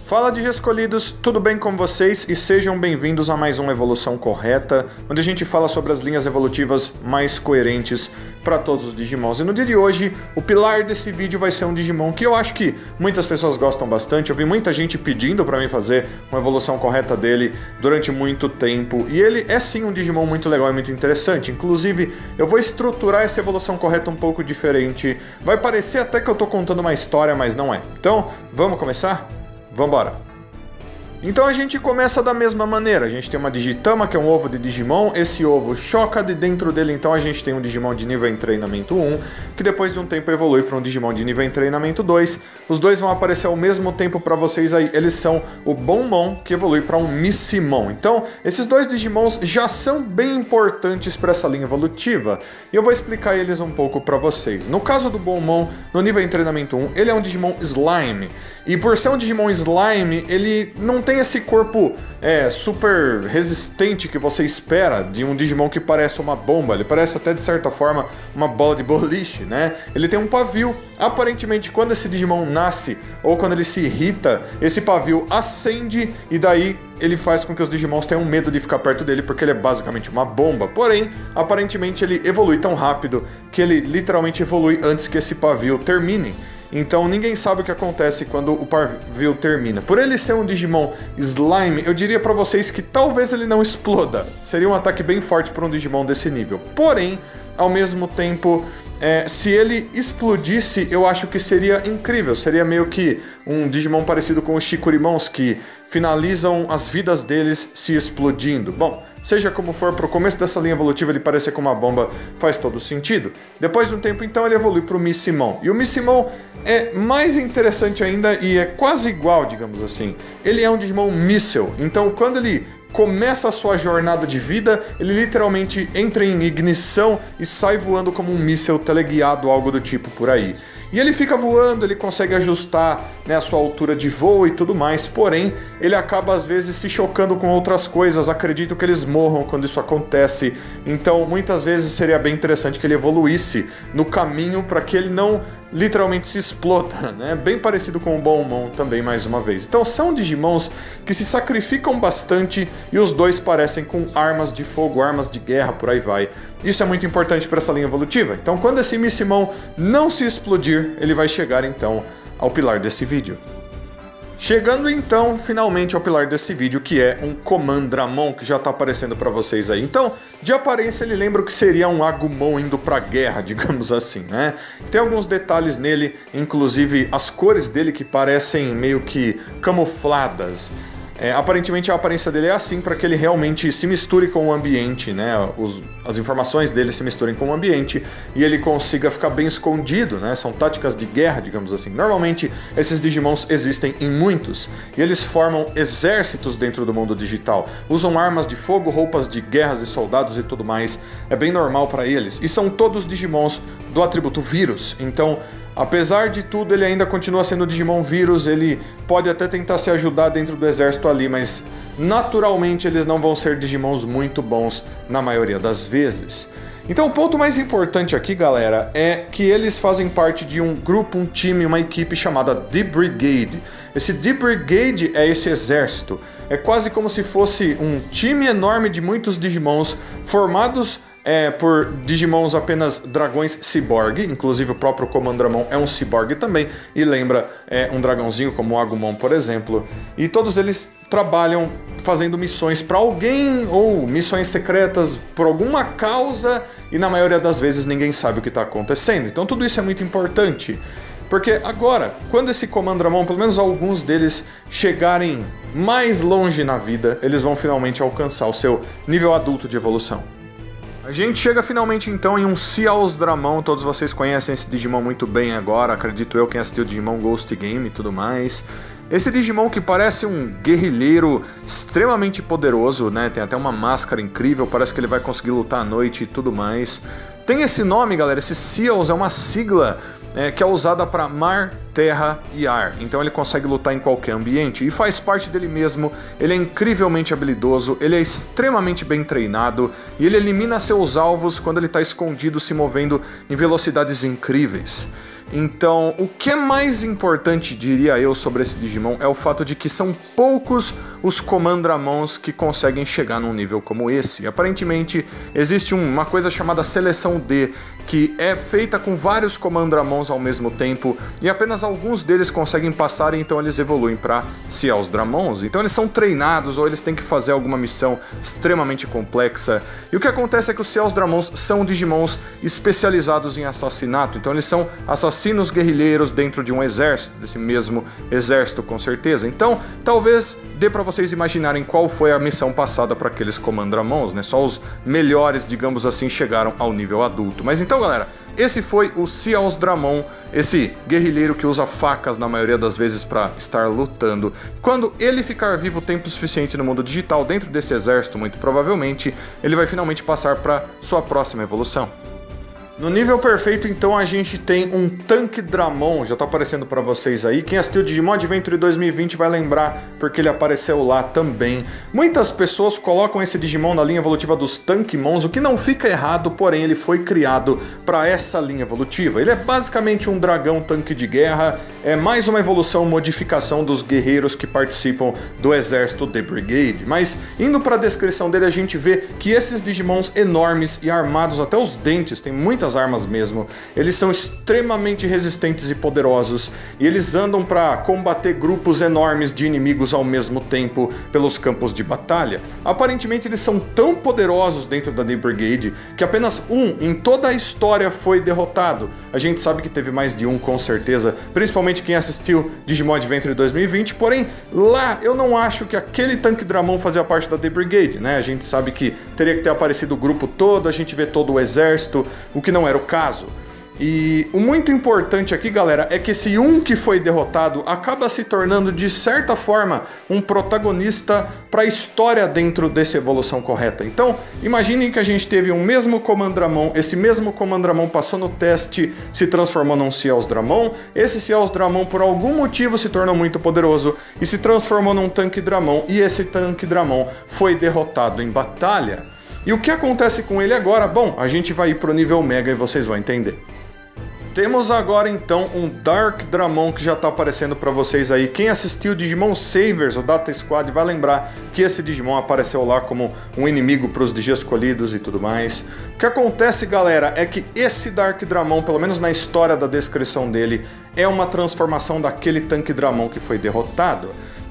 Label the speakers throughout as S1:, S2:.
S1: Fala Digi escolhidos, tudo bem com vocês? E sejam bem-vindos a mais uma Evolução Correta, onde a gente fala sobre as linhas evolutivas mais coerentes para todos os Digimons. E no dia de hoje, o pilar desse vídeo vai ser um Digimon que eu acho que muitas pessoas gostam bastante. Eu vi muita gente pedindo para mim fazer uma evolução correta dele durante muito tempo. E ele é sim um Digimon muito legal e muito interessante. Inclusive, eu vou estruturar essa evolução correta um pouco diferente. Vai parecer até que eu tô contando uma história, mas não é. Então, vamos começar? Vambora! Então a gente começa da mesma maneira, a gente tem uma Digitama, que é um ovo de Digimon, esse ovo choca de dentro dele, então a gente tem um Digimon de nível em treinamento 1, que depois de um tempo evolui para um Digimon de nível em treinamento 2, os dois vão aparecer ao mesmo tempo para vocês aí, eles são o Bonmon, que evolui para um Missimon. Então, esses dois Digimons já são bem importantes para essa linha evolutiva, e eu vou explicar eles um pouco para vocês. No caso do Bonmon, no nível em treinamento 1, ele é um Digimon Slime, e por ser um Digimon Slime, ele não tem esse corpo super resistente que você espera de um Digimon que parece uma bomba. Ele parece até, de certa forma, uma bola de boliche, né? Ele tem um pavio. Aparentemente, quando esse Digimon nasce, ou quando ele se irrita, esse pavio acende e daí ele faz com que os Digimons tenham medo de ficar perto dele, porque ele é basicamente uma bomba. Porém, aparentemente ele evolui tão rápido que ele literalmente evolui antes que esse pavio termine. Então ninguém sabe o que acontece quando o pavio termina. Por ele ser um Digimon Slime, eu diria pra vocês que talvez ele não exploda. Seria um ataque bem forte para um Digimon desse nível. Porém, ao mesmo tempo, se ele explodisse, eu acho que seria incrível. Seria meio que um Digimon parecido com os Shikurimons, que finalizam as vidas deles se explodindo. Bom, seja como for, pro começo dessa linha evolutiva ele parecer com uma bomba faz todo sentido. Depois de um tempo, então, ele evolui pro Missimon. E o Missimon é mais interessante ainda e é quase igual, digamos assim. Ele é um Digimon Míssil, então quando ele começa a sua jornada de vida, ele literalmente entra em ignição e sai voando como um míssil teleguiado, algo do tipo por aí. E ele fica voando, ele consegue ajustar, né, a sua altura de voo e tudo mais, porém, ele acaba às vezes se chocando com outras coisas. Acredito que eles morram quando isso acontece, então muitas vezes seria bem interessante que ele evoluísse no caminho para que ele não literalmente se exploda, né? Bem parecido com o Bonmon também, mais uma vez. Então são Digimons que se sacrificam bastante e os dois parecem com armas de fogo, armas de guerra, por aí vai. Isso é muito importante para essa linha evolutiva. Então quando esse Missimon não se explodir, ele vai chegar então ao pilar desse vídeo. Chegando então, finalmente, ao pilar desse vídeo, que é um Comandramon, que já está aparecendo para vocês aí. Então, de aparência, ele lembra o que seria um Agumon indo para a guerra, digamos assim, né? Tem alguns detalhes nele, inclusive as cores dele que parecem meio que camufladas. Aparentemente a aparência dele é assim para que ele realmente se misture com o ambiente, né? As informações dele se misturem com o ambiente e ele consiga ficar bem escondido, né? São táticas de guerra, digamos assim. Normalmente esses Digimons existem em muitos e eles formam exércitos dentro do mundo digital. Usam armas de fogo, roupas de guerras e soldados e tudo mais. É bem normal para eles. E são todos Digimons do atributo vírus. Então, apesar de tudo, ele ainda continua sendo Digimon vírus, ele pode até tentar se ajudar dentro do exército ali, mas naturalmente eles não vão ser Digimons muito bons na maioria das vezes. Então o ponto mais importante aqui, galera, é que eles fazem parte de um grupo, um time, uma equipe chamada D-Brigade. Esse D-Brigade é esse exército. É quase como se fosse um time enorme de muitos Digimons formados por Digimons apenas dragões ciborgue, inclusive o próprio Comandramon é um ciborgue também, e lembra um dragãozinho como o Agumon, por exemplo. E todos eles trabalham fazendo missões para alguém, ou missões secretas por alguma causa, e na maioria das vezes ninguém sabe o que está acontecendo. Então tudo isso é muito importante, porque agora, quando esse Comandramon, pelo menos alguns deles, chegarem mais longe na vida, eles vão finalmente alcançar o seu nível adulto de evolução. A gente chega finalmente então em um Ciaosdramon. Todos vocês conhecem esse Digimon muito bem agora, acredito eu, quem assistiu o Digimon Ghost Game e tudo mais. Esse Digimon que parece um guerrilheiro extremamente poderoso, né? Tem até uma máscara incrível, parece que ele vai conseguir lutar à noite e tudo mais. Tem esse nome, galera, esse Ciaos é uma sigla que é usada para mar, terra e ar. Então ele consegue lutar em qualquer ambiente e faz parte dele mesmo. Ele é incrivelmente habilidoso, ele é extremamente bem treinado e ele elimina seus alvos quando ele está escondido, se movendo em velocidades incríveis. Então, o que é mais importante, diria eu, sobre esse Digimon é o fato de que são poucos os Commandramons que conseguem chegar num nível como esse. Aparentemente, existe uma coisa chamada Seleção D, que é feita com vários Commandramons ao mesmo tempo, e apenas alguns deles conseguem passar, e então eles evoluem para Ciaos Dramons. Então eles são treinados, ou eles têm que fazer alguma missão extremamente complexa. E o que acontece é que os Ciaos Dramons são Digimons especializados em assassinato, então eles são assassinos guerrilheiros dentro de um exército, desse mesmo exército com certeza. Então, talvez dê para vocês imaginarem qual foi a missão passada para aqueles Commandramons, né? Só os melhores, digamos assim, chegaram ao nível adulto. Mas então, galera, esse foi o Ciaos Dramon, esse guerrilheiro que usa facas na maioria das vezes para estar lutando. Quando ele ficar vivo tempo suficiente no mundo digital, dentro desse exército, muito provavelmente, ele vai finalmente passar para sua próxima evolução. No nível perfeito, então, a gente tem um Tanque Dramon, já tá aparecendo pra vocês aí. Quem assistiu Digimon Adventure 2020 vai lembrar, porque ele apareceu lá também. Muitas pessoas colocam esse Digimon na linha evolutiva dos Tankmons, o que não fica errado, porém ele foi criado para essa linha evolutiva. Ele é basicamente um dragão tanque de guerra, é mais uma evolução, modificação dos guerreiros que participam do exército The Brigade. Mas, indo pra descrição dele, a gente vê que esses Digimons enormes e armados até os dentes, tem muitas armas mesmo, eles são extremamente resistentes e poderosos, e eles andam para combater grupos enormes de inimigos ao mesmo tempo pelos campos de batalha. Aparentemente eles são tão poderosos dentro da The Brigade que apenas um em toda a história foi derrotado. A gente sabe que teve mais de um, com certeza, principalmente quem assistiu Digimon Adventure 2020, porém lá eu não acho que aquele Tanque Dramon fazia parte da The Brigade, né? A gente sabe que teria que ter aparecido o grupo todo, a gente vê todo o exército, o que não era o caso. E o muito importante aqui, galera, é que esse um que foi derrotado acaba se tornando, de certa forma, um protagonista para a história dentro dessa evolução correta. Então, imaginem que a gente teve um mesmo Commandramon, esse mesmo Commandramon passou no teste, se transformou num Ciaos Dramon, esse Ciaos Dramon por algum motivo se tornou muito poderoso e se transformou num Tanque Dramon, e esse Tanque Dramon foi derrotado em batalha. E o que acontece com ele agora? Bom, a gente vai ir pro nível Mega e vocês vão entender. Temos agora então um Dark Dramon que já está aparecendo para vocês aí. Quem assistiu Digimon Savers, o Data Squad, vai lembrar que esse Digimon apareceu lá como um inimigo para os Digi escolhidos e tudo mais. O que acontece, galera, é que esse Dark Dramon, pelo menos na história da descrição dele, é uma transformação daquele Tanque Dramon que foi derrotado.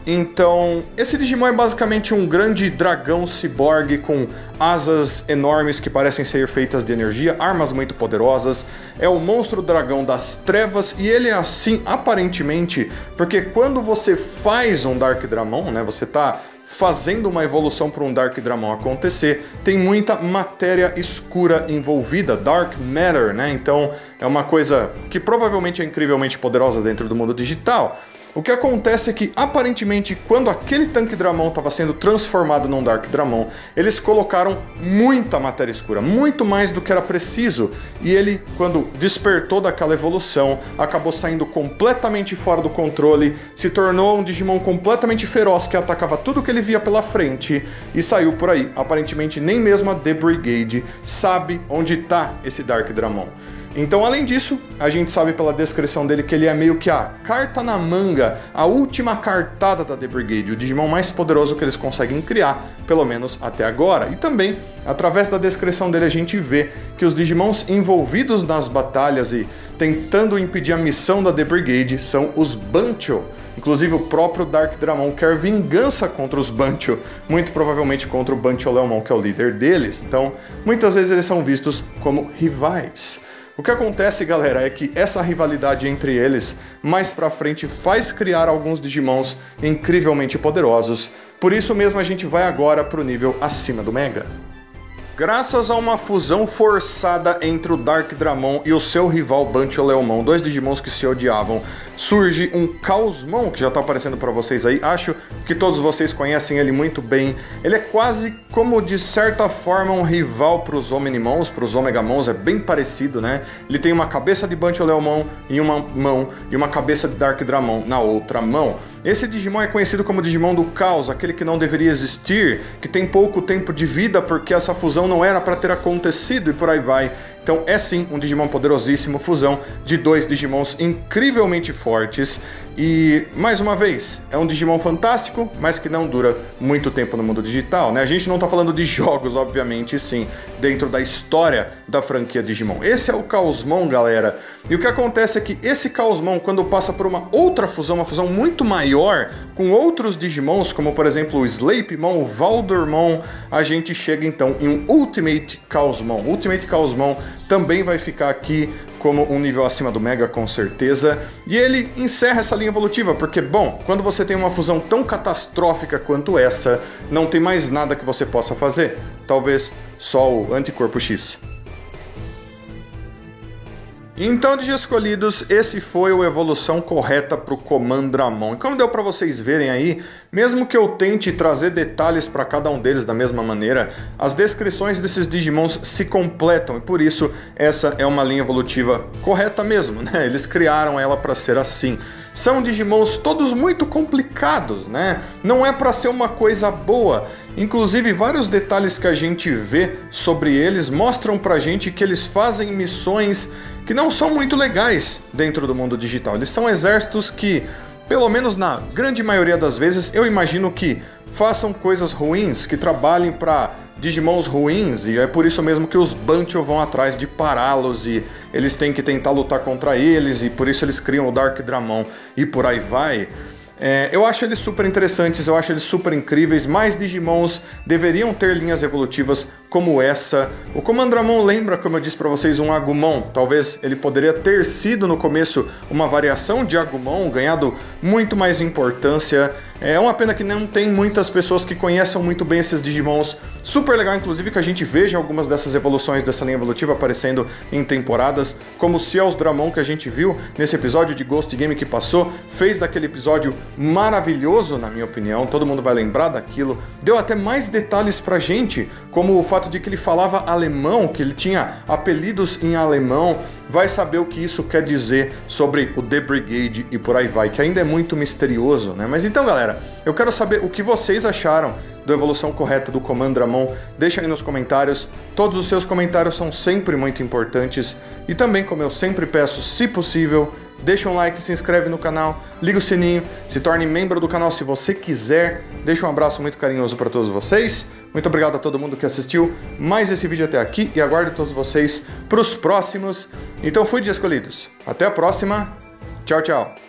S1: Então, esse Digimon é basicamente um grande dragão ciborgue com asas enormes que parecem ser feitas de energia, armas muito poderosas. É o monstro dragão das trevas, e ele é assim aparentemente porque quando você faz um Dark Dramon, né, você tá fazendo uma evolução para um Dark Dramon acontecer, tem muita matéria escura envolvida, Dark Matter, né? Então é uma coisa que provavelmente é incrivelmente poderosa dentro do mundo digital. O que acontece é que, aparentemente, quando aquele Tanque Dramon estava sendo transformado num Dark Dramon, eles colocaram muita matéria escura, muito mais do que era preciso, e ele, quando despertou daquela evolução, acabou saindo completamente fora do controle, se tornou um Digimon completamente feroz que atacava tudo que ele via pela frente e saiu por aí. Aparentemente, nem mesmo a The Brigade sabe onde está esse Dark Dramon. Então, além disso, a gente sabe pela descrição dele que ele é meio que a carta na manga, a última cartada da The Brigade, o Digimon mais poderoso que eles conseguem criar, pelo menos até agora. E também, através da descrição dele, a gente vê que os Digimons envolvidos nas batalhas e tentando impedir a missão da The Brigade são os Bancho. Inclusive, o próprio Dark Dramon quer vingança contra os Bancho, muito provavelmente contra o Bancho Leomon, que é o líder deles. Então, muitas vezes eles são vistos como rivais. O que acontece, galera, é que essa rivalidade entre eles, mais pra frente, faz criar alguns Digimons incrivelmente poderosos. Por isso mesmo a gente vai agora pro nível acima do Mega. Graças a uma fusão forçada entre o Dark Dramon e o seu rival Bancho Leomon, dois Digimons que se odiavam, surge um Chaosmon, que já está aparecendo para vocês aí. Acho que todos vocês conhecem ele muito bem. Ele é quase como, de certa forma, um rival para os Omnimons, para os Omegamons, é bem parecido, né? Ele tem uma cabeça de Bancho Leomon em uma mão e uma cabeça de Dark Dramon na outra mão. Esse Digimon é conhecido como Digimon do Caos, aquele que não deveria existir, que tem pouco tempo de vida porque essa fusão não era para ter acontecido e por aí vai. Então é sim um Digimon poderosíssimo, fusão de dois Digimons incrivelmente fortes. E, mais uma vez, é um Digimon fantástico, mas que não dura muito tempo no mundo digital, né? A gente não tá falando de jogos, obviamente, sim, dentro da história da franquia Digimon. Esse é o Chaosmon, galera. E o que acontece é que esse Chaosmon, quando passa por uma outra fusão, uma fusão muito maior, com outros Digimons, como por exemplo o Slapemon, o Valdormon, a gente chega então em um Ultimate Chaosmon. O Ultimate Chaosmon também vai ficar aqui como um nível acima do Mega, com certeza. E ele encerra essa linha evolutiva, porque, bom, quando você tem uma fusão tão catastrófica quanto essa, não tem mais nada que você possa fazer. Talvez só o Anticorpo X. Então, de escolhidos, esse foi a evolução correta para o Comandramon. E como deu para vocês verem aí, mesmo que eu tente trazer detalhes para cada um deles da mesma maneira, as descrições desses Digimons se completam e por isso essa é uma linha evolutiva correta mesmo, né? Eles criaram ela para ser assim. São Digimons todos muito complicados, né? Não é para ser uma coisa boa. Inclusive, vários detalhes que a gente vê sobre eles mostram pra gente que eles fazem missões que não são muito legais dentro do mundo digital. Eles são exércitos que, pelo menos na grande maioria das vezes, eu imagino que façam coisas ruins, que trabalhem para Digimons ruins, e é por isso mesmo que os Buntio vão atrás de pará-los e eles têm que tentar lutar contra eles, e por isso eles criam o Dark Dramon e por aí vai. Eu acho eles super interessantes, eu acho eles super incríveis, mais Digimons deveriam ter linhas evolutivas como essa. O Comandramon lembra, como eu disse pra vocês, um Agumon. Talvez ele poderia ter sido no começo uma variação de Agumon, ganhado muito mais importância. É uma pena que não tem muitas pessoas que conheçam muito bem esses Digimons. Super legal, inclusive, que a gente veja algumas dessas evoluções dessa linha evolutiva aparecendo em temporadas, como o Ciel's Dramon que a gente viu nesse episódio de Ghost Game que passou, fez daquele episódio maravilhoso, na minha opinião, todo mundo vai lembrar daquilo. Deu até mais detalhes pra gente, como o fato de que ele falava alemão, que ele tinha apelidos em alemão. Vai saber o que isso quer dizer sobre o The Brigade e por aí vai, que ainda é muito misterioso, né? Mas então, galera, eu quero saber o que vocês acharam da evolução correta do Comandramon. Deixa aí nos comentários. Todos os seus comentários são sempre muito importantes. E também, como eu sempre peço, se possível, deixa um like, se inscreve no canal, liga o sininho, se torne membro do canal se você quiser. Deixa um abraço muito carinhoso para todos vocês. Muito obrigado a todo mundo que assistiu mais esse vídeo até aqui e aguardo todos vocês para os próximos. Então fui de escolhidos. Até a próxima. Tchau, tchau.